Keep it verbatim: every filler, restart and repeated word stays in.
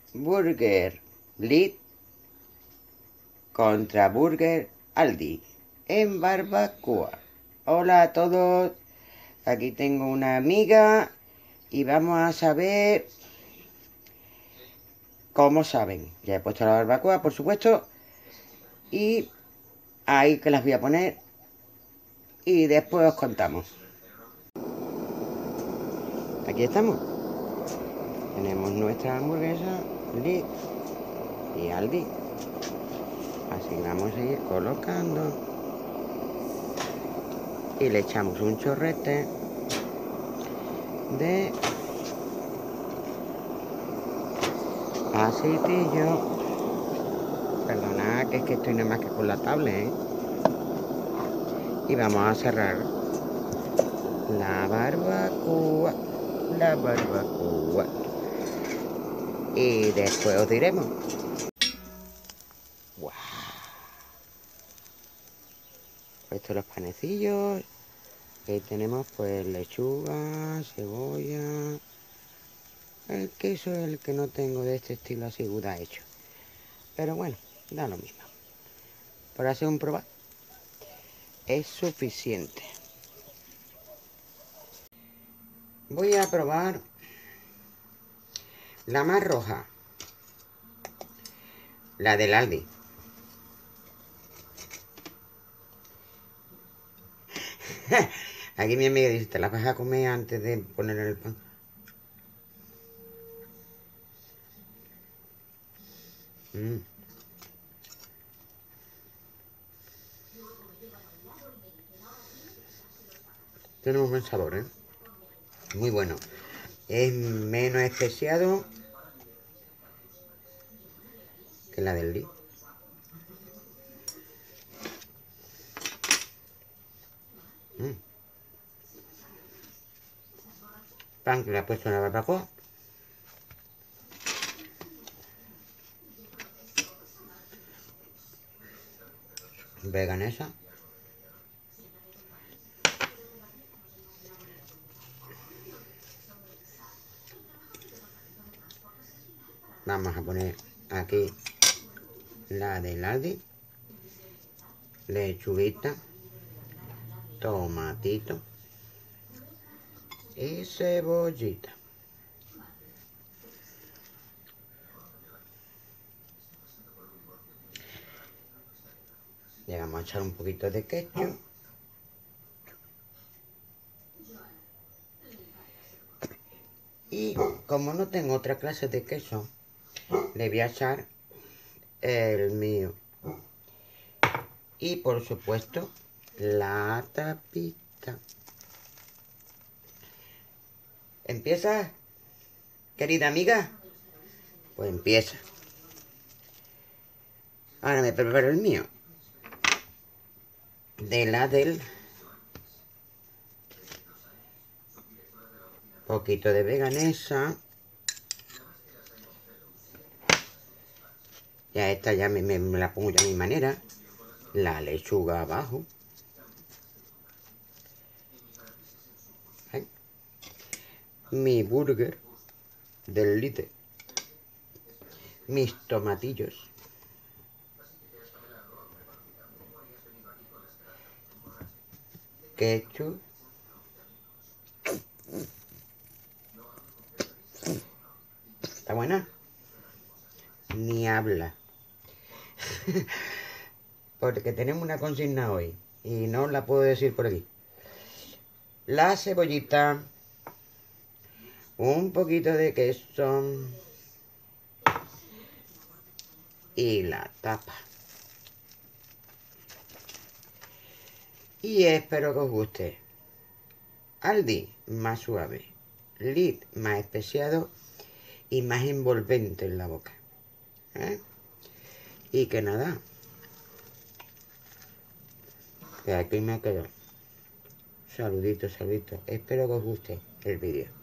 Burger Lidl contra Burger Aldi en barbacoa. Hola a todos, aquí tengo una amiga y vamos a saber cómo saben. Ya he puesto la barbacoa, por supuesto, y ahí que las voy a poner y después os contamos. Aquí estamos. Tenemos nuestra hamburguesa Lidl y Aldi. Así vamos a ir colocando y le echamos un chorrete de aceitillo. Perdonad que es que estoy nada más que con la tablet, ¿eh? Y vamos a cerrar la barbacoa, la barbacoa. Y después os diremos. ¡Wow! Puesto los panecillos. Ahí tenemos pues lechuga, cebolla. El queso es el que no tengo de este estilo así Gouda hecho. Pero bueno, da lo mismo. Por hacer un probar es suficiente. Voy a probar la más roja. La del Aldi. Aquí mi amiga dice, ¿te la vas a comer antes de poner el pan? Mm. Tiene un buen sabor, ¿eh? Muy bueno. Es menos especiado que la del Lidl. Mm. Pan que le ha puesto en la barbacoa. Veganesa. Vamos a poner aquí la del Aldi. Lechuguita. Tomatito. Y cebollita. Le vamos a echar un poquito de ketchup. Y como no tengo otra clase de queso, le voy a echar el mío. Y por supuesto, la tapita. ¿Empieza, querida amiga? Pues empieza. Ahora me preparo el mío. De la del... Poquito de veganesa. Ya esta ya me, me, me la pongo yo a mi manera. La lechuga abajo. ¿Eh? Mi burger del Lidl. Mis tomatillos. Ketchup. ¿Está buena? Ni habla. Porque tenemos una consigna hoy y no la puedo decir por aquí. La cebollita, un poquito de queso y la tapa. Y espero que os guste. Aldi, más suave. Lidl, más especiado y más envolvente en la boca. ¿Eh? Y que nada. Que aquí me quedo. Saluditos, saluditos. Espero que os guste el vídeo.